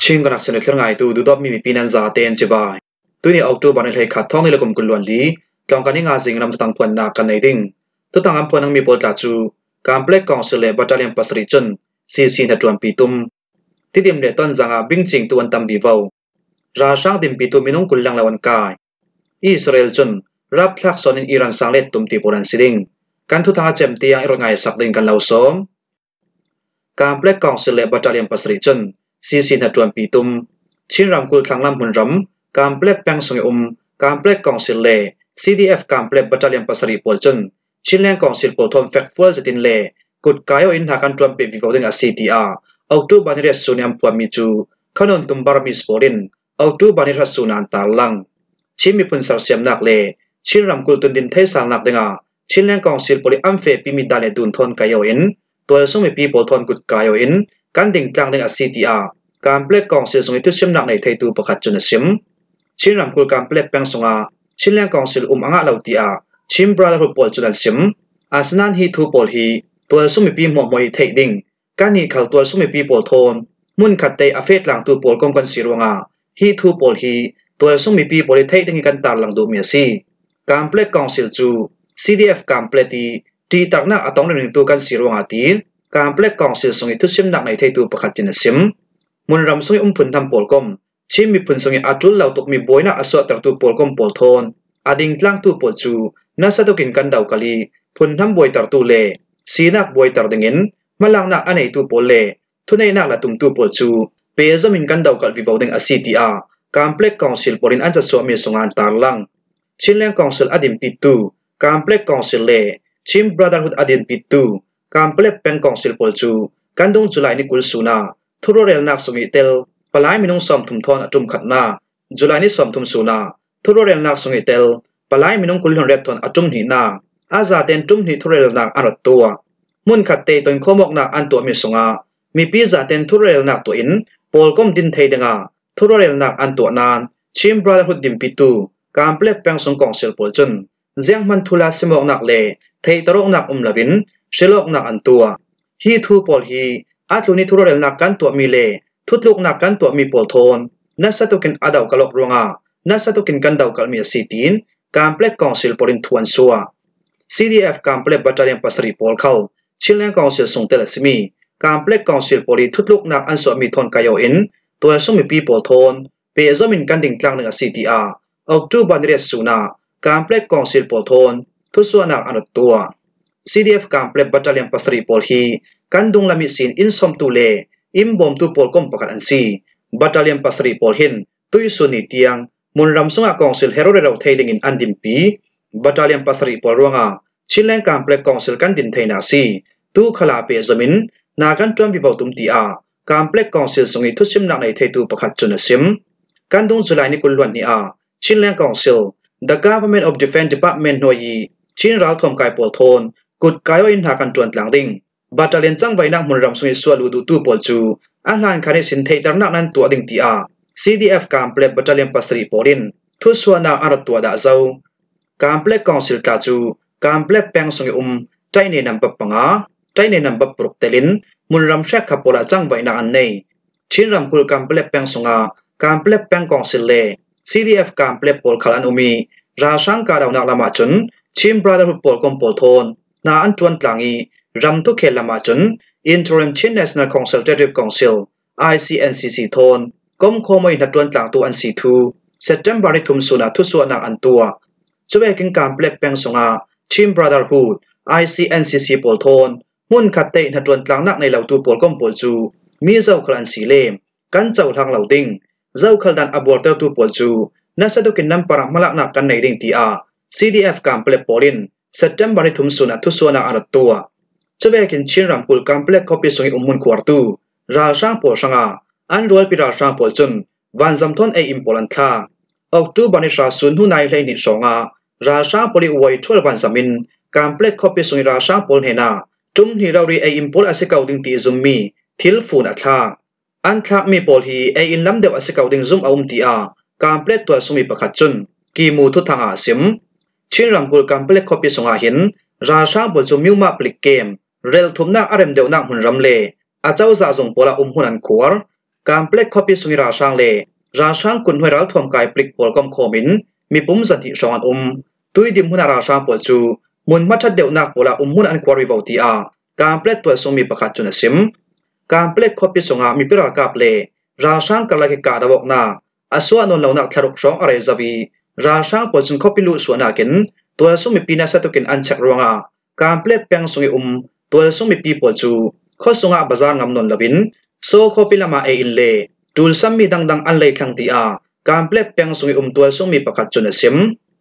ชิงกันนักเสนอเรื่องไงตัวดูดอบมีปีนันซาเตนเจ็บายตัวนี้ออกตัวบันเลยขัดท้องในละกลุ่มกุลวันลีกองการนี้งานสิ่งนำตั้งพวนนักกันในดิ่งตัวตั้งอำพวนนั้นมีโปรตัดจูการเปลี่ยนกองเสลบัตเตอร์เลียนปัสริจันซีนัดจวนปีตุมที่ดิมเดต้นจังอาบิงจิงตัวตั้มบีวาวราชาดิมปีตุมินุงกุลลังละวันกายอิสราเอลจันรับพลักษณ์อิรันสังเล็ดตุมตีโปรันสิดิงการทุตาเจมตียังอิรไงสักดิ่งกันเหล่าสมการเปลี่ยนกองเสลบัตเตอร์เลียนปัสริจันซีนัดจวนปีตุมชินรำกุลครั้งลำหุ่นรำการเปลี่ยนแปลงสงการเปลี่ยนกองเสลCDF การเปลี่ยนบัตเตอร์เลียนปัสริปอลจันชินแรงกองเสลปอลทอมแฟกฟัลจะตินเล่กุดกายอินหากันจวนปีวิวดิ่งCTRเอาตู้บันเรียสุนียมพวมิจูขนนตุมบารมิสปอรินเอาตู้บันเรียสุนันตาลังชินมีพุนสักเสียมนักเล่ชินรำกุลตุนดินเทสังนักดิ่งชินแรงกองเสลปอลิอัมเฟปีมิดาเลดุนทอนกายอินตัวสมัยปีปอลทอนกุดกายอินการดิ่งกลางดิ่งCTRการเปลี่ยนกองเสียสงทุเสียมนักในไทยตูประคัดจุนเสียมชินรำกุลการเปลี่ยนแปลงสงชินแรงกองเสียอังอาเหล่าตีอาชินบราดารุปอลจุนเสียมอาสนันฮีทูปอลฮีตัวสมัยปีหมอกมวยไทยดิ่งการนี้เขาตัวสมัยปีปอลทอนมุนขัดเตอเฟตหลังตัวปอลกองกันสีรวงอาฮีทูปอลฮีตัวสมัยปีปอลไทยดิ่งกันตาหลังดูเมียซีการเปลี่ยนกองเสียจู CDF การเปลี่ยนตีตักนักอัตองเรื่องตัวกันสีรวงอาตีการเปลี่ยนกองเสียสงทุเสียมนักในไทยตูประคัดจุนเสียมมุนรำสงพุนทำปอลกอมชิมีพุนสงอัตุลเหล่าตกมีบอยนักอสวตรตัวปอลกอมปอลทอนอดิ่งกลางตัวปอลจูน่าสะตุกินกันดาวกะลีพุนทำบอยตรตัวเล่สีนักบอยตรดิ่งินมาลังนักอันไหนตัวปอลเล่ทุนในนักละตุมตัวปอลจูเปียจมินกันดาวกะวิวดิ่งCTRการเปลี่ยนกองเสียปอลินอันจะสวมีสงอันตาลังชินแรงกองเสียอดิ่งปิตูการเปลี่ยนกองเสียเล่ชิมบราดาร์ฮุดอดิ่งปิตูการเปลี่ยนเป็นกองเสียปอลจูกันดงจุไลนิกุลสุนาทุรเรลนักสมิเตลปลายมินุงสมทุมทอนอตุมขัดนาจุลายนิสมทุมสุนาทุรเรลนักสมิเตลปลายมินุงกุลหนเรตทอนอตุมหีนาอาซาเตนตุมหีทุเรลนักอารัตตัวมุนขัดเตตนโคมกนักอันตัวมิสงามีปีซาเตนทุเรลนักตัวอินปอลกอมดินเทยดงาทุรเรลนักอันตัวนานชิมบราดาร์ฮุดดิมปิตูการเปลี่ยนแปลงสงกองเซลปอลจุนเจียงมันทุลาสมอกนักเลเทยตรกนักลาวินเชลอกนักอันตัวฮีทูปอลฮีอาตุนิทุรเรลนักกันตัวมีเล่ทุตลุกนักกันตัวมีปอลโทนนัสตุกินอดาวกะลอกรวงานัสตุกินกันดาวกะมีสีตีนการเปลี่ยนกองเซลปอลินทวนซัว CDF การเปลี่ยนบัตเตอร์เลียนปัสริปอลเขาชิลเลนกองเซลส่งเตลสมีการเปลี่ยนกองเซลปอลิทุตลุกนักอันสวมีทอนกายอินตัวสมัยปีปอลโทนเปยจมินกันดิ่งกลางหนึ่งCTRออกตู้บันเรียสุนาการเปลี่ยนกองเซลปอลโทนทุส่วนนักอันตัว CDF การเปลี่ยนบัตเตอร์เลียนปัสริปอลฮีกันดงลามิสินอินสมตูเลอิมบอมตูปอลกอมประกันซีบัตเตอร์เลียนปัสริปอลหินตุยสุนิเตียงมุนรำสงกองเซลเฮโรเรเราเทดิงอินอันดิมปีบัตเตอร์เลียนปัสริปอลรวงาชิลเลนการเปลี่ยนกองเซลกันดินเทนาซีตูขลาเปยจมินนากันจวมวิวตุมตีอาการเปลี่ยนกองเซลสงิทุชิมนักในเทตูประคัดจุนซิมกันดงจุไลนิกุลวันนีอาชิลเลนกองเซล The Government of Defense Department หน่วยชินรัลทอมกายปอลโทนกุดกายอินหากันจวนหลังดิ่งบัตเตอร์เลียนจังไว้นักมุนรำสงิสวลูดูตูปอลจูอาหารคานิสินเทตรนักนั้นตัวดิ่งตีอา CDF การเปลี่ยนบัตเตอร์เลียนปัสริปอลินทุส่วนนักอารัตตัวดาเจ้าการเปลี่ยนกองสิลตาจูการเปลี่ยนแปลงสงิใจในนำบับปังอาใจในนำบับปรุกเตลินมุนรำเช็คขับปลาจังไว้นักอันนี้ชินรำกุลการเปลี่ยนแปลงสงาการเปลี่ยนแปลงกองสิลเล่ CDF การเปลี่ยนปอลขลันอุมีราชังการดาวนักละมาจุนชิมบราดาร์ฮุดปอลกอมปอลโทนนาอันจวนกลางอีรำทุกเขตละมาจุน Interim Chin National Consultative Council ICNCC โทนก้มโคมอินทัดจวนกลางตัวอันC2 September ที่ทุ่มสุนัขทุส่วนนักอันตัวจะเวกินการเปลี่ยนแปลงสงาชิมบราดาร์ฮุด ICNCC ปอลโทนมุ่นขัดเตอินทัดจวนกลางนักในเหล่าตัวปอลกอมปอลจูมีเจ้าขลันสีเล่มกันเจ้าทางเหล่าดิ่งเจ้าขลันอับบอร์เตอร์ตัวปอลจูน่าสะดุกินน้ำปรามลักนักกันในดิ่งตีอา CDF การเปลี่ยนปอลิน September ที่ทุ่มสุนัขทุส่วนนักอันตัวจะเวกินชินรำกุลการเปลี่ยนคอปีสงิมุนขวาตูราช่างปอลช่างอันรวยปีราช่างปอลจุนวันจำทนอิมปอลันท่าออกตูบันิชาสุนหุนายเลยนิสงาราช่างปอลิอวยทั่ววันสมินการเปลี่ยนคอปีสงิราช่างปอลเฮนาจุ่มฮีเรารีอิมปอลอาศัยเก่าดิ่งตีซุมมีทิลฟูนัท่าอันทักมีปอลฮีอินลำเดียวอาศัยเก่าดิ่งซุมเอาตีอาการเปลี่ยนตัวสมิประคัดจุนกีมูทุทางอาซิมชินรำกุลการเปลี่ยนคอปีสงาหินราช่างปอลจุมิวมาปลิกเกมเรลทุมนักอาร์เอ็มเดียวนักหุ่นรำเล่อาเจ้าจะส่งปอลหุ่นอันขวาการเปล็กคอปิสุงิราช่างเล่ราช่างกุนหวยรัลทวมกายปลิกปอลกอมโคมินมีปุ่มสันติชองอันตุยดิมหุนาราช่างปอลจูมุนมัดเดียวนักปอลาหุนอันควาริวตีอาการเปล็กตัวสมีประคัดจุนซิมการเปล็กคอปิสุงามีพิรากาเปลราช่างกลาเกกาดาวกนาอาสวานนเหล่านักทารกช่องอะไรซาวีราช่างปอลจุนคอปิลุส่วนนักินตัวสมีปีนัสตุกินอันเช็ครวงาการเปล็กเปียงสุงิตัวสมีปีปอลจูข้อสุงาบาซางำนนลวินโซคอปิลามาเออินเล่ดูลซัมมีดังอันเล่ขังตีอาการเปล็กเปียงสุงิตัวสมีประคัดจุนซิม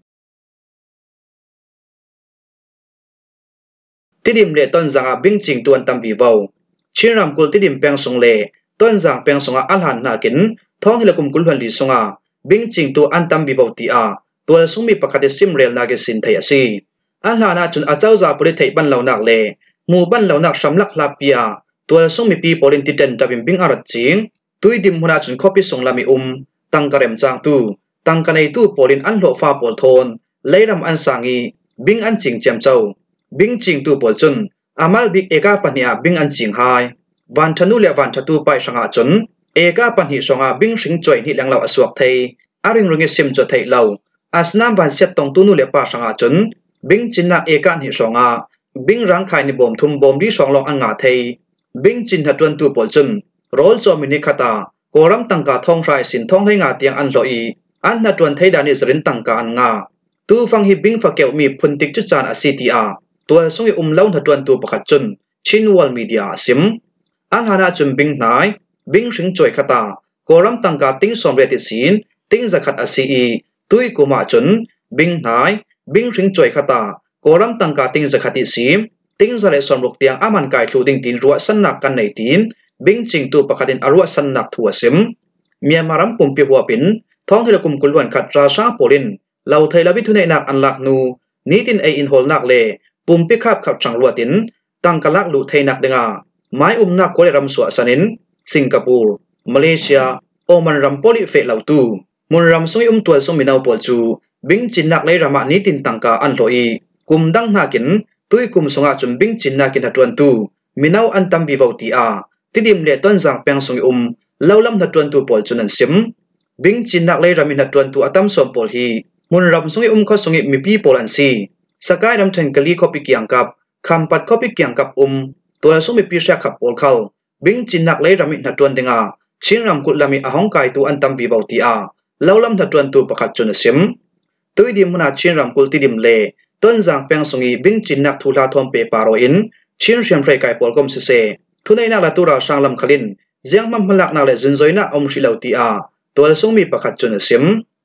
ที่ดิมเล่ต้นจางบิงจิงตัวอันตัมบีวาวชินรำกุลที่ดิมเปียงสุงเล่ต้นจางเปียงสุงอัลหันนากินท้องฮิลกุมกุลพันลีสุงาบิงจิงตัวอันตัมบีวาวตีอาตัวสมีประคัดซิมเรลนาเกสินเทียซีอัลหันาจุนอาเจ้าจาปุริเทบันเหล่านักเล่หมู่บ้านเหล่านักสำลักลาปียตัวสมีปีโพลินติเดนจับิมบิงอารัดจิงตุยดิมหุนาจุนคอปิสงลามิตั้งกระเรมจางตูตั้งกันในตู้โพลินอันโลฟ้าโพลโทนไล่รำอันสังีบิงอันจิงเจมเจ้าบิงจิงตู้โพลจุนอามัลบิกเอกาปัญญาบิงอันจิงไฮวันธนูเลียวันธตูไปสังอาจุนเอกาปัญหิสงอาบิงสิงจอยนิหลังเหล่าอสวกไทยอาริงรุงเซิมจดไทยเหล่าอาสนามวันเซตตองตูนูเลียป่าสังอาจุนบิงจินนักเอกาหิสงอาบิงรังไข่ในบ่มทุ่มบ่มดีสองลองอันงาไทยบิงจินหัดจวนตู้โพลจุนโรลจอมินิคตาโกรัมตังกาทองไรสินทองให้งาเตียงอันโลอีอันนัดจวนไทยดานิสรินตังกาอันงาตู้ฟังฮิบิงฟักเกวมีพุนติกจุจานอาซีตีอาตัวสงยเล่านัดจวนตู้ประคัดจุนชินวอลมีเดียซิมอันหานาจุนบิงนายบิงสิงจอยคตาโกรัมตังกาติงสมเรติสินติงจักขัดอาซีอีตุยกุมาจุนบิงนายบิงสิงจอยคตาโกรัมตังกาติงจักขัดติสิมติงจะเลสมรุกเตียงอามันกายทูดิงตินรัวสันนักกันในตินบิงจิงตูประคัดินอรัวสันนักทัวซิมเมียมารัมปุ่มปีหัวปินท้องเทเลกุมกุลวันขัดราชาโพลินเหล่าไทยลวิทุเนนักอันลักนูนีตินเออินโฮลนักเลปุ่มปีขับขับจังรัวตินตั้งกลักลุไทยนักเดงาไม้นักโคเลรัมสวสันินสิงคโปร์มาเลเซียโอมันรัมโพลิเฟลเหล่าตูมุนรัมสงตัวสมินาวโพจูบิงจินนักเลรามานีตินตังกาอันโลอีกุมดังนากินตุยกุมสงอาจุนบิงจินนักินหัดจวนตูมินาวอันตัมบีวาวตีอาที่ดิมเล่ต้นจางเปียงสงเล่าลำหัดจวนตูโพลจุนันซิมบิงจินนักเลรามินหัดจวนตูอัตัมสมโพลฮีมุนรัมสงข้อสงมีปีโพลันซีสกายรำเทนกลีคอปิกยังกับคำปัดคอปิกยังกับตัวสงมีปีเสียขับโพลเขาบิงจินนักเลรามินหัดจวนดิงาชิงรำกุลามีอาหงกายตูอันตัมบีวาวตีอาเล่าลำหัดจวนตูประคัดจุนซิมตุยดิมมุนาชิงรำกุลที่ดิมเล่ต้นจางเปียงสงบิงจินนักทุลาทอมเปปาโรอินชินเชียมไฟไกโพลกอมเซทุนในนักละตุราช่างลำขลินเจียงมั่มลักนักเลจินจอยนักอมชิลาวตีอาตัวสงมีประคัดจุนซิม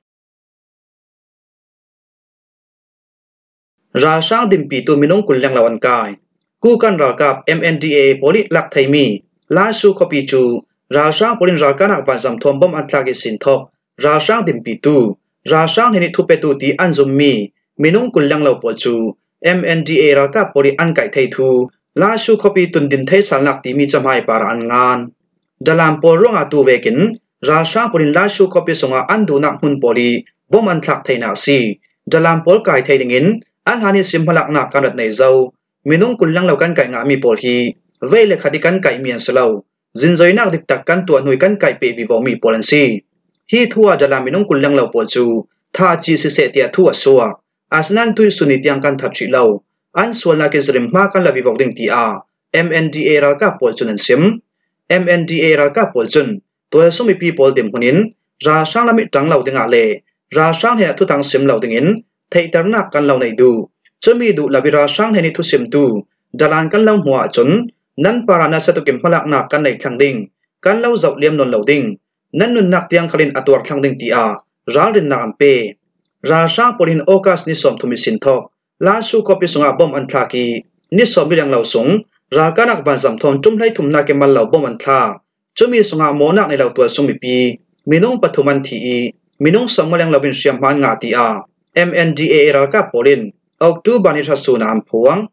ราช่างดิมปีตัวมินงกุลยังลาวันกายกู้กันรากับ MNDA โพลิลักไทยมีลาชูคอปีจูราช่างโพลินรากันนักบันซัมทอมบอมอัตลากิสินทอกราช่างดิมปีตูราช่างเฮนิทุเปตูตีอันซุมมีมินงกุลยังลาวโพจู MNDA รากับโพลิอันไก่ไทยทูลาชูคอปีตุนดินไทยสันนักตีมีจำให้ปาราอันงานดัลลัมโพลร่วงอาตูเวกินราช่างโพลินลาชูคอปีสงอันดูนักมุนโพลีบอมอันทักไทยนักซีดัลลัมโพลไก่ไทยดิงินอันหานิสิมพลักนักการัดในเจ้ามินงกุลยังลาวกันไก่งามีโพลีเวเลขัดิกันไก่เมียนสลาวจินจอยนักดิกตักกันตัวหน่วยกันไก่เปวิวมีโพลันซีฮีทัวดัลลัมมินงกุลยังลาวโพจูท่าจีสิเสตียทัวสัวอาสนันตุยสุนิตยังกันทับชิลาวอันส่วนนักอิสริมมากันลาวิวดิงตีอา MNDA รากับโพลจุนันซิม MNDA รากับโพลจุนตัวสมิปีโพลดิมหุนินราช่างลามิตังเหล่าดิงอาเลราช่างเฮนทุตังซิมเหล่าดิงินเทตรนักกันเหล่าในดูจะมีดูลาวิราช่างเฮนิทุซิมตูดัลลันกันเหล่าหัวจุนนั่นปารานาเซตุกิมพลักนักกันในทางดิงกันเหล่าเจ้าเลียมนนเหล่าดิงนั่นนุนนักเตียงขลินอตัวทางดิงตีอาราดินนักอัมเปราช่างโพลินโอกัสนิสอมทุมิสินทอกลาชูคอปิสงาบอมอันทากีนิสอมบิลังเหล่าสงรากันักบันซัมทอนจุ่มให้ทุมนาเกมันเหล่าบอมอันทาจะมีสงาโมนักในเหล่าตัวสงมีปีมินงปฐุมันทีมินงสมมลังเหล่าเป็นเชียมมันงาตีอา MNDA รากับโพลินออกตูบันิทัสสูนามพวง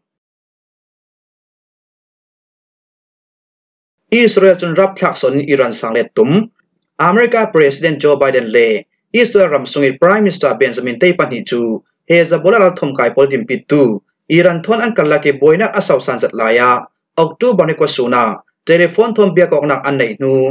อิสราเอลจนรับทักษนอิรันสังเลตุมอเมริกาประธานาธิบดีโจไบเดนเล่อิสราเอลรำส่งอิพรายมิสเตอร์เบนจามินเตย์ปันฮิจูเฮซาโบลาทอมไกโพลดิมปิตูอิรันทอนอันกันลักเบอยนักอาสาวสันจัดลายาออกตูบันิกวสูนาเทเลโฟนทอมเบียกอกนักอันไหนนู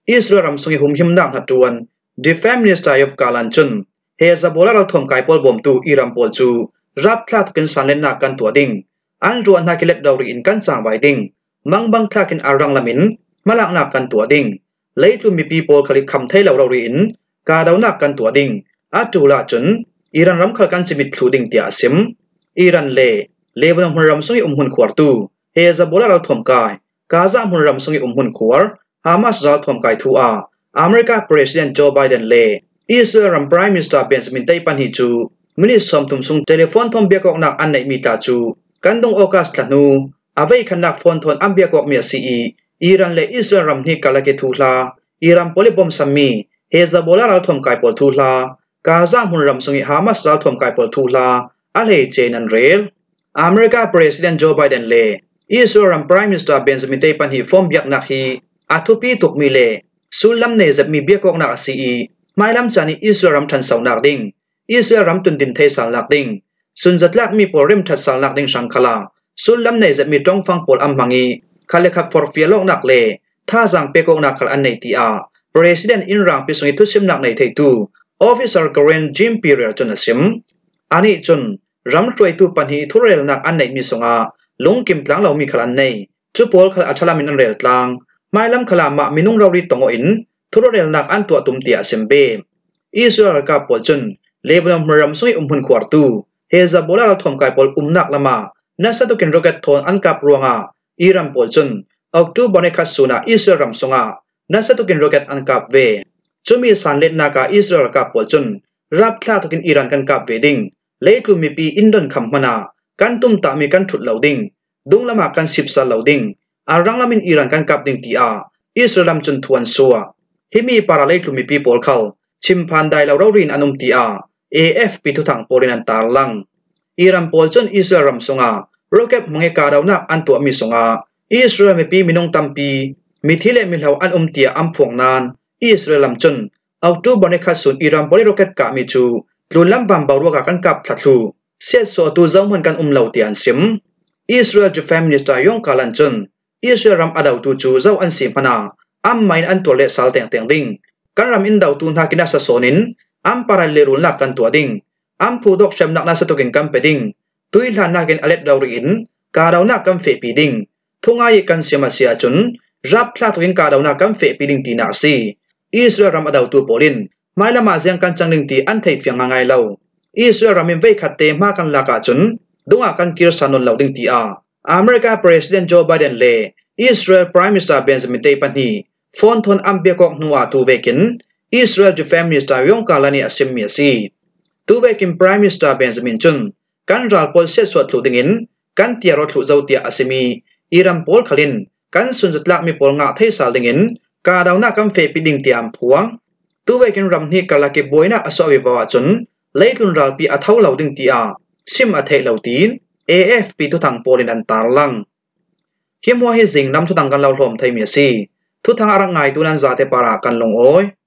Israel ram sungi him nak hatuan Defense Minister of Kalanchun Hezbollah ral thom kai pol bom tu Iran pol chu rap thlat kin sanlen na kan tua ding an ruan na kilet dawri in kan sang bai ding mangbang thlakin arang lamin malak na kan tua ding leitlum mi people khali kham thei lo ri in ka daw na kan tua ding atula chun Iran ram khal kan chimit thlu ding tia sim Iran le Lebanon ram sungi hun khwar tu Hezbollah ral thom kai Gaza ram sungi hun khwar Hamas ral thom kai thu a America President Joe Biden le Israel ram Prime Minister Benjamin Netanyahu hi chu mini som tum sung telephone thom biakok nak an nei mi ta chu kandong okas tlanu avei khanak phone thon am biakok mi si Iran le Israel ram hi kalake thula Iran polibom sammi Hezbollah ral thom kai pol thula Gaza ram sungi Hamas ral thom kai pol thula ale chenan rel America President Joe Biden le Israel ram Prime Minister Benjamin Netanyahu hi phom biak nak hi athupi tukmi le sulam ne zat mi biakok nak si Mailam chani Israel ram than sau nak ding Israel ram tun din thei sal nak ding sun zatlak mi porim that sal nak ding shangkhala sulam nei zat mi tong fang pol am mangi khale khak for fialok nak le tha jang pe ko nak khal an nei ti a president in rang pi sungi thusim nak nei thei tu officer Karen Jim Period chun asim ani chun ram troi tu panhi thurel nak an nei mi songa lungkim tlang lo mi khal an nei chu pol khal athala min an rel tlang Mailam khala ma minung rawri tongo in Thurorel nak an tua tum tia sembe Israel ka pol chun Lebanon ram sungi hun khwar tu Hezbollah ral thom kai pol nak lama nasa to ken rocket thon an kap ruanga Iran pol chun October ne khasuna Israel ram songa nasa to ken rocket an kap ve chumi sanlet na ka Israel ka pol chun rap thla to ken Iran kan kap ve ding leitu mi pi indon kham mana kan tum ta mi kan thut loading dung lama kan sipsa loading arang lamin Iran kan kap ding ti a Israel ram chun thuan suwa Himi paralay to mi people khal chimpan dai law rin anum ti a AFP thu thang porin an tar lang Iran pol chon Israel ram songa rocket mange ka daw nak an to mi songa Israel mi pi minung tampi mi thile mi law an tia am phong nan Israel lam chon October ne khasun Iran poli rocket ka mi chu tlulam bam bawro ka kan kap thlathu se so tu zong man kan law ti an sim Israel Defense Minister Yong Kalan chon Israel ram adaw tu chu zaw an sim pana am main an tole sal teng teng ding kan ram in daw tu na kina sa sonin am paral le rul nak kan tua ding am phudok shem nak na sa tokin kam peding tui hlan na ken alet daw rin ka daw na kam fe pi ding thunga ye kan sema sia chun rap thla tokin ka daw na kam fe pi ding ti na si Israel ram adaw tu polin mailama jiang kan changling ti an thei fiang ngai lo Israel ram in ve khatte ma kan la ka chun dunga kan kir sanon lo ding ti a America President Joe Biden le Israel Prime Minister Benjamin Netanyahu phone thon ambiakok nuwa tu vekin Israel Defense Minister Yong Kalani asim mi si tu vekin Prime Minister Benjamin chun kan ral pol se swat thu dingin kan tiaro thu zautia asimi Iran pol khalin kan sunjatlak mi pol nga thei sal dingin ka dawna kam fe piding tiam phuang tu vekin ramni kalake boina asawi bawa chun leitun ral pi athau lo ding ti a sim a thei lo tin AFP tu thang polin an tar lang Kim wa hi jing nam thu tang kan lo hlom thei mi si thu thang arang ngai tunan za te para kan long oi